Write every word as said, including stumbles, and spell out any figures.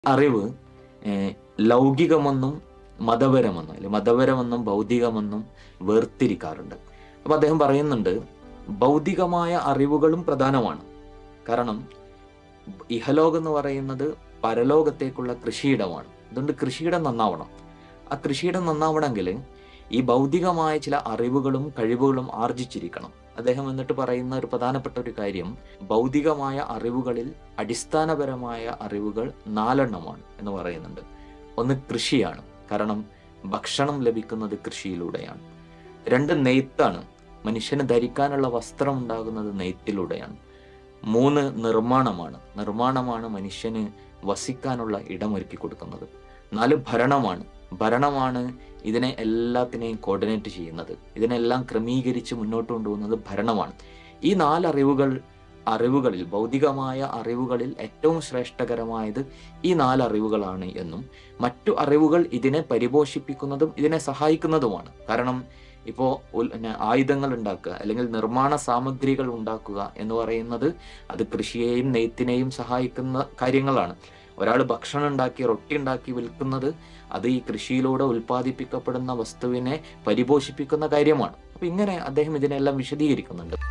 അറിവ് ഏഹ് ലൗകികമെന്നും മതപരമെന്നും അല്ലെ മതപരമെന്നും ഭൗതികമെന്നും വേർതിരിക്കാറുണ്ട്. അപ്പൊ അദ്ദേഹം പറയുന്നുണ്ട്, ഭൗതികമായ അറിവുകളും പ്രധാനമാണ്. കാരണം ഇഹലോകം എന്ന് പറയുന്നത് പരലോകത്തേക്കുള്ള കൃഷിയിടമാണ്. അതുകൊണ്ട് കൃഷിയിടം നന്നാവണം. ആ കൃഷിയിടം നന്നാവണമെങ്കിൽ ഈ ഭൗതികമായ ചില അറിവുകളും കഴിവുകളും ആർജിച്ചിരിക്കണം. അദ്ദേഹം എന്നിട്ട് പറയുന്ന ഒരു പ്രധാനപ്പെട്ട ഒരു കാര്യം, ഭൗതികമായ അറിവുകളിൽ അടിസ്ഥാനപരമായ അറിവുകൾ നാലെണ്ണമാണ് എന്ന് പറയുന്നുണ്ട്. ഒന്ന് കൃഷിയാണ്, കാരണം ഭക്ഷണം ലഭിക്കുന്നത് കൃഷിയിലൂടെയാണ്. രണ്ട് നെയ്ത്താണ്, മനുഷ്യന് ധരിക്കാനുള്ള വസ്ത്രം ഉണ്ടാകുന്നത് നെയ്ത്തിലൂടെയാണ്. മൂന്ന് നിർമ്മാണമാണ്, നിർമ്മാണമാണ് മനുഷ്യന് വസിക്കാനുള്ള ഇടമൊരുക്കി കൊടുക്കുന്നത്. നാല് ഭരണമാണ്, ഭരണമാണ് ഇതിനെ എല്ലാത്തിനെയും കോർഡിനേറ്റ് ചെയ്യുന്നത്, ഇതിനെല്ലാം ക്രമീകരിച്ച് മുന്നോട്ട് കൊണ്ടുപോകുന്നത് ഭരണമാണ്. ഈ നാലറിവുകൾ അറിവുകളിൽ ഭൗതികമായ അറിവുകളിൽ ഏറ്റവും ശ്രേഷ്ഠകരമായത് ഈ നാലറിവുകളാണ് എന്നും മറ്റു അറിവുകൾ ഇതിനെ പരിപോഷിപ്പിക്കുന്നതും ഇതിനെ സഹായിക്കുന്നതുമാണ്. കാരണം ഇപ്പോൾ ആയുധങ്ങൾ ഉണ്ടാക്കുക അല്ലെങ്കിൽ നിർമ്മാണ സാമഗ്രികൾ ഉണ്ടാക്കുക എന്ന് പറയുന്നത് അത് കൃഷിയെയും നെയ്ത്തിനെയും സഹായിക്കുന്ന കാര്യങ്ങളാണ്. ഒരാൾ ഭക്ഷണം ഉണ്ടാക്കി റൊട്ടി ഉണ്ടാക്കി വിൽക്കുന്നത് അത് ഈ കൃഷിയിലൂടെ ഉൽപ്പാദിപ്പിക്കപ്പെടുന്ന വസ്തുവിനെ പരിപോഷിപ്പിക്കുന്ന കാര്യമാണ്. അപ്പൊ ഇങ്ങനെ അദ്ദേഹം ഇതിനെല്ലാം വിശദീകരിക്കുന്നുണ്ട്.